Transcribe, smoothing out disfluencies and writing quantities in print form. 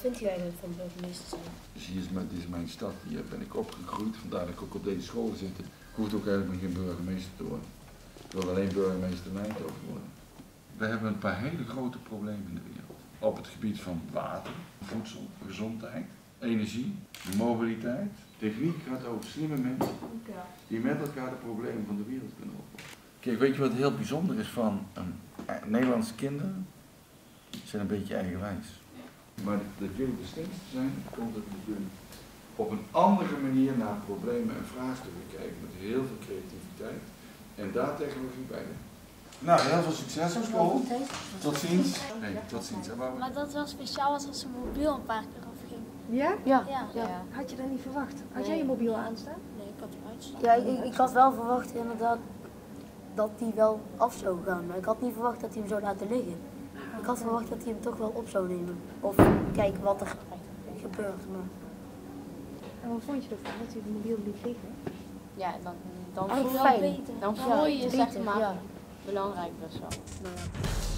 Wat vindt u eigenlijk van burgemeester zijn? Dus dit is mijn stad, hier ben ik opgegroeid, vandaar dat ik ook op deze school zit. Ik hoef ook eigenlijk geen burgemeester te worden. Ik wil alleen burgemeester Nijnthoven worden. We hebben een paar hele grote problemen in de wereld. Op het gebied van water, voedsel, gezondheid, energie, mobiliteit. Techniek gaat over slimme mensen die met elkaar de problemen van de wereld kunnen oplossen. Kijk, weet je wat heel bijzonder is van Nederlandse kinderen? Ze zijn een beetje eigenwijs. Maar de veel bestemd zijn, komt het natuurlijk op een andere manier naar problemen en vraagstukken kijken met heel veel creativiteit en daar technologie bij. Nou, heel veel succes op school. Tot ziens. Nee, tot ziens. Maar dat wel speciaal was als een mobiel een paar keer afging. Ja? Ja. Had je dat niet verwacht? Had jij je mobiel aanstaan? Nee, ik had hem uitstaan. Ja, ik had wel verwacht inderdaad dat die wel af zou gaan, maar ik had niet verwacht dat hij hem zou laten liggen. Ik had verwacht dat hij hem toch wel op zou nemen. Of kijken wat er gebeurt. Maar... En wat vond je ervan dat hij de mobiel liet liggen? Ja, dan Eigenlijk voel je fijn. beter. Dan voel je je beter, zeg maar ja. belangrijk best wel. Nou ja.